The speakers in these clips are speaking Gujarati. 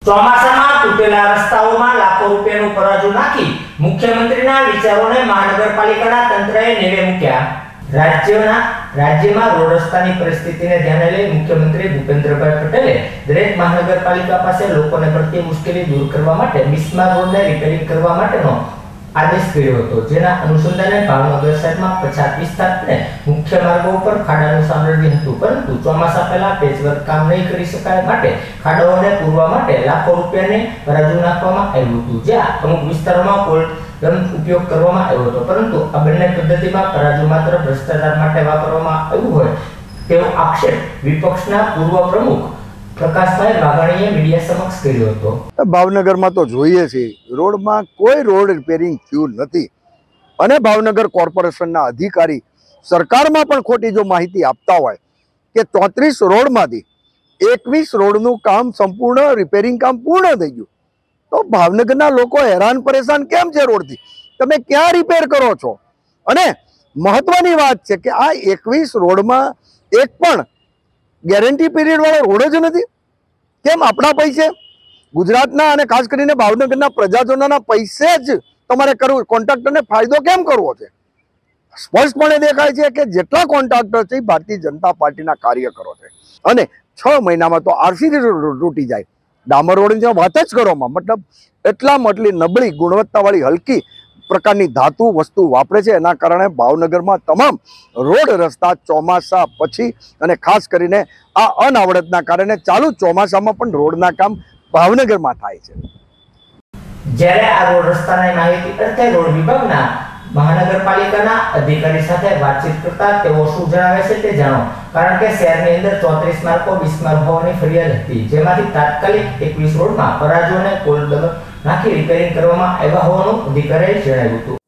ચોમાસામાં તૂટેલા રસ્તાઓમાં લાખો રૂપિયાનું પરાજુ નાખી મુખ્યમંત્રીના વિચારોને મહાનગરપાલિકાના તંત્રએ નેવે મૂક્યા। રાજ્યમાં રોડ રસ્તાની પરિસ્થિતિને ધ્યાને લઈ મુખ્યમંત્રી ભૂપેન્દ્રભાઈ પટેલે દરેક મહાનગરપાલિકા પાસે લોકોને પડતી મુશ્કેલી દૂર કરવા માટે બિસ્માર રોડને રિપેરિંગ કરવા માટેનો આદેશ કર્યો હતો, જેના અનુસંધાને ભાવનગર શહેરમાં પછાત વિસ્તારને મુખ્ય માર્ગો ઉપર ખાડાનું સામ્રાજ્ય હતું, પરંતુ ચોમાસા પહેલા પેચવર્ક કામ નહીં કરી શકાય માટે ખાડાઓને પૂરવા માટે લાખો રૂપિયાને પરાજુ નાખવામાં આવ્યું હતું, જ્યાં અમુક વિસ્તારોમાં કોલડન ઉપયોગ કરવામાં આવ્યો હતો, પરંતુ આ બંને પદ્ધતિમાં પરાજુ માત્ર ભ્રષ્ટાચાર માટે વાપરવામાં આવ્યું હોય તેવો આક્ષેપ વિપક્ષના પૂર્વ પ્રમુખ પ્રકાશભાઈ વાઘાણીએ મીડિયા સમક્ષ કર્યો હતો। ભાવનગરમાં તો જોઈએ છે રોડમાં કોઈ રોડ રિપેરિંગ થયું નથી અને ભાવનગર કોર્પોરેશનના અધિકારી સરકારમાં પણ ખોટી જો માહિતી આપતા હોય કે 34 રોડમાંથી 21 રોડનું કામ સંપૂર્ણ રિપેરિંગ કામ પૂર્ણ થઈ ગયું, તો ભાવનગરના લોકો હેરાન પરેશાન કેમ છે રોડથી? તમે ક્યાં રિપેર કરો છો? અને મહત્વની વાત છે કે આ 21 રોડમાં એક પણ ગેરંટી પીરિયડ વાળો રોડ જ નથી। કેમ? આપણા પૈસે, ગુજરાતના અને ખાસ કરીને ભાવનગરના પ્રજાજનોના પૈસે જ તમારે કરવું, કોન્ટ્રાક્ટરને ફાયદો કેમ કરવો છે? સ્પષ્ટપણે દેખાય છે કે જેટલા કોન્ટ્રાક્ટર છે ભારતીય જનતા પાર્ટીના કાર્યકરો છે અને 6 મહિનામાં તો આરસી તૂટી જાય। ડામર રોડની વાત જ કરવામાં મતલબ એટલી નબળી ગુણવત્તાવાળી હલકી પ્રકારની ધાતુ વસ્તુ વાપરે છે, એના કારણે ભાવનગરમાં તમામ રોડ રસ્તા ચોમાસા પછી અને ખાસ કરીને આ અનાવડતના કારણે ચાલુ ચોમાસામાં પણ રોડના કામ ભાવનગરમાં થાય છે। જ્યારે આ રોડ રસ્તાની માહિતી અર્થે રોડ વિભાગના મહાનગરપાલિકાના અધિકારી સાથે વાતચીત કરતા તેઓ શું જણાવે છે તે જાણો, કારણ કે શહેરની અંદર 34 માર્ગો બિસ્માર હોવાની ફરિયાદ હતી, જેમાંથી તાત્કાલિક 21 રોડમાં પરાજુ અને કોલડન નાખી રિપેરિંગ કરવામાં આવ્યા હોવાનું અધિકારીએ જણાવ્યું હતું।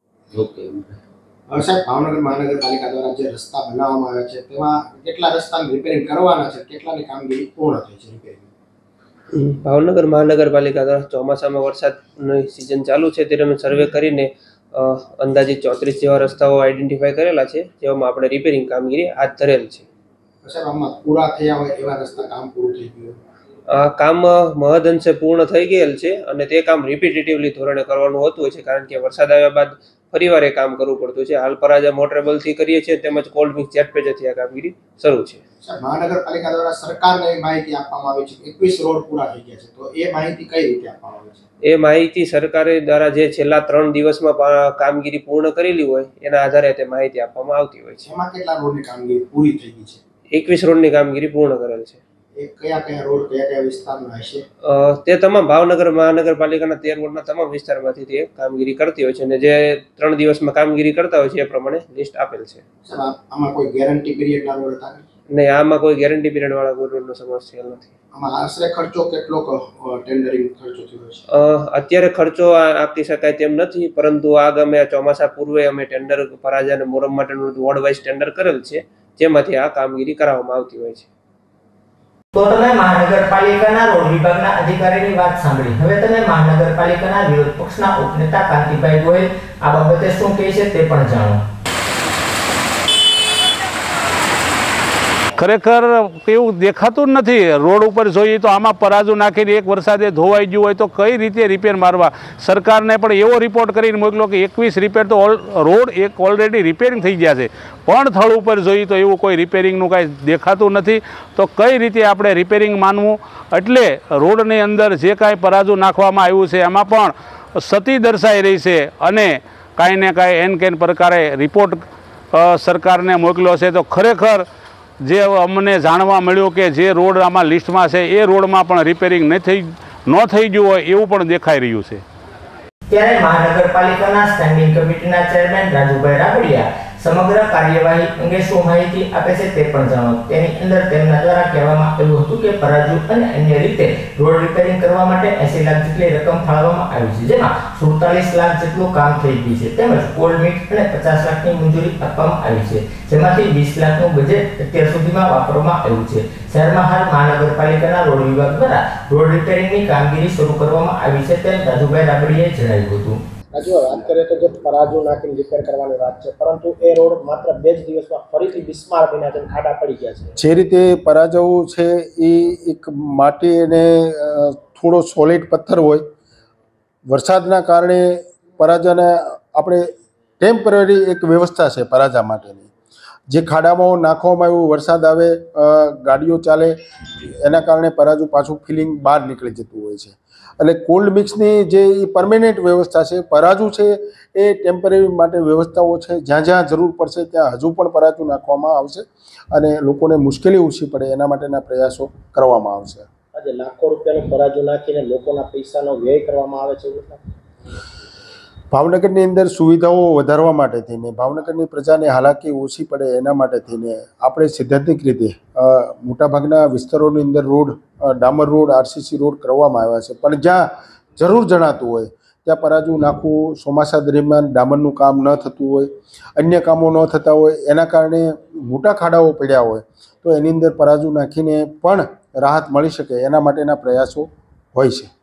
સાહેબ, ભાવનગર મહાનગરપાલિકા દ્વારા જે રસ્તા બનાવવામાં આવ્યા છે તેમાં કેટલા રસ્તાની રિપેરિંગ કરવાના છે, કેટલાની કામગીરી પૂર્ણ થઈ છે રિપેરિંગ? ભાવનગર મહાનગરપાલિકા દ્વારા ચોમાસામાં વરસાદની સિઝન ચાલુ છે ત્યારે અમે સર્વે કરીને અંદાજિત 34 જેવા રસ્તાઓ આઈડેન્ટિફાઈ કરેલા છે, જેમાં આપણે રિપેરિંગ કામગીરી હાથ ધરેલ છે। સાહેબ, આમાં પૂરા થયા હોય એવા રસ્તા કામ પૂરું થઈ ગયું? કામ મહદઅંશે પૂર્ણ થઈ ગયેલ છે અને તે કામ રિપીટેટિવલી ધોરણે કરવાનું હોતું હોય છે, કારણ કે વરસાદ આવ્યા બાદ ફરીવાર એ કામ કરવું પડતું છે। હાલ પરાજા મોટરેબલથી કરીએ છીએ, તેમજ કોલ્ડ મિક્સ જેટ પેજથી આ કામગીરી શરૂ છે। મહાનગરપાલિકા દ્વારા સરકારને માહિતી આપવામાં આવી છે 21 રોડ પૂરા થઈ ગયા છે, તો એ માહિતી કઈ રીતે આપવામાં આવે છે? એ માહિતી સરકારે દ્વારા જે છેલ્લા 3 દિવસમાં કામગીરી પૂર્ણ કરેલી હોય એના આધારે તે માહિતી આપવામાં આવતી હોય છે। એમાં કેટલા રોડની કામગીરી પૂરી થઈ ગઈ છે? 21 રોડની કામગીરી પૂર્ણ કરેલ છે। એ કયા કયા રોડ કયા વિસ્તારના હશે? તે તમામ ભાવનગર મહાનગરપાલિકાના 13 વોર્ડના તમામ વિસ્તારમાંથી તે કામગીરી કરતી હોય છે અને જે 3 દિવસમાં કામગીરી કરતા હોય છે એ પ્રમાણે લિસ્ટ આપેલ છે। આમાં કોઈ ગેરંટી પીરિયડના રોડ હતા? નહીં, આમાં કોઈ ગેરંટી પીરિયડ વાળા કોઈ રોડનો સમાવેશ થયેલ નથી। આમાં આશરે ખર્ચો કેટલો ટેન્ડરિંગ ખર્ચો થયો છે? અત્યારે ખર્ચો આપી શકાય તેમ નથી, પરંતુ આગામી ચોમાસા પૂર્વે અમે ટેન્ડર પરાજા અને મોરમ માટેનું વોર્ડ વાઇઝ ટેન્ડર કરેલ છે, જેમાંથી આ કામગીરી કરાવવામાં આવતી હોય છે। તો તમે મહાનગરપાલિકાના રોડ વિભાગના અધિકારીની વાત સાંભળી, હવે તમે મહાનગરપાલિકાના વિરોધ પક્ષના ઉપનેતા કાંતિભાઈ ગોયલ આ બાબતે શું કહે છે તે પણ જાણો। ખરેખર એવું દેખાતું જ નથી। રોડ ઉપર જોઈએ તો આમાં પરાજુ નાખીને એક વરસાદે ધોવાઈ ગયું હોય તો કઈ રીતે રિપેર મારવા? સરકારને પણ એવો રિપોર્ટ કરીને મોકલો કે 21 રિપેર તો રોડ એક ઓલરેડી રિપેરિંગ થઈ ગયા છે, પણ સ્થળ ઉપર જોઈએ તો એવું કોઈ રિપેરિંગનું કાંઈ દેખાતું નથી, તો કઈ રીતે આપણે રિપેરિંગ માનવું? એટલે રોડની અંદર જે કાંઈ પરાજુ નાખવામાં આવ્યું છે એમાં પણ સતી દર્શાઈ રહી છે અને કાંઈ ને કાંઈ એન કેન પ્રકારે રિપોર્ટ સરકારને મોકલ્યો છે, તો ખરેખર જે અમને જાણવા મળ્યું કે જે રોડ આમાં લિસ્ટમાં છે એ રોડમાં પણ રિપેરિંગ ન થઈ ગયું હોય એવું પણ દેખાઈ રહ્યું છે। ત્યારે મહાનગરપાલિકાના સ્ટેન્ડિંગ કમિટીના ચેરમેન રાજુભાઈ રાબડિયા સમગ્ર કાર્યવાહી અંગે શું માહિતી આપે છે તે પણ જાણો। તેની અંદર તેમના દ્વારા કહેવામાં આવ્યું હતું કે પરાજુ અને અન્ય રીતે રોડ રિપેરિંગ કરવા માટે 80 લાખ જેટલી રકમ ફાળવવામાં આવી છે, જેમાં 47 લાખ જેટલું કામ થઈ ગયું છે, તેમજ કોલ્ડ મિક્સ અને 50 લાખની મંજૂરી આપવામાં આવી છે, જેમાંથી 20 લાખનું બજેટ અત્યાર સુધીમાં વાપરવામાં આવ્યું છે। શહેરમાં હાલ મહાનગરપાલિકાના રોડ વિભાગ દ્વારા રોડ રિપેરિંગની કામગીરી શરૂ કરવામાં આવી છે તેમ રાજુભાઈ રાબડિયાએ જણાવ્યું હતું। રાજુ, વાત કરીએ તો જે પરાજુ નાખીને રિપેર કરવાની વાત છે, પરંતુ એ રોડ માત્ર 2 જ દિવસમાં ફરીથી બિસ્માર બન્યા છે, ખાડા પડી ગયા છે। જે રીતે પરાજુ છે એ એક માટી અને થોડો સોલિડ પથ્થર હોય, વરસાદના કારણે પરાજાને આપણે ટેમ્પરરી એક વ્યવસ્થા છે પરાજા માટેની, જે ખાડામાં નાખવામાં આવ્યું, વરસાદ આવે, ગાડીઓ ચાલે, એના કારણે પરાજુ પાછું ફિલિંગ બહાર નીકળી જતું હોય છે. એટલે કોલ્ડ મિક્સની જે પરમેનન્ટ વ્યવસ્થા છે, પરાજુ છે એ ટેમ્પરરી માટે વ્યવસ્થાઓ છે. જ્યાં જ્યાં જરૂર પડશે ત્યાં હજુ પણ પરાજુ નાખવામાં આવશે અને લોકોને મુશ્કેલી ઓછી પડે એના માટેના પ્રયાસો કરવામાં આવશે. આજે લાખો રૂપિયાનું પરાજુ નાખીને લોકોના પૈસાનો વ્યય કરવામાં આવે છે. ભાવનગરની અંદર સુવિધાઓ વધારવા માટે થઈને, ભાવનગરની પ્રજાને હાલાકી ઓછી પડે એના માટે થઈને આપણે સૈદ્ધાંતિક રીતે મોટાભાગના વિસ્તારોની અંદર રોડ, ડામર રોડ, આરસીસી રોડ કરવામાં આવ્યા છે. પણ જ્યાં જરૂર જણાતું હોય ત્યાં પરાજુ નાખવું, ચોમાસા દરમિયાન ડામરનું કામ ન થતું હોય, અન્ય કામો ન થતા હોય, એના કારણે મોટા ખાડાઓ પડ્યા હોય તો એની અંદર પરાજુ નાખીને પણ રાહત મળી શકે એના માટેના પ્રયાસો હોય છે.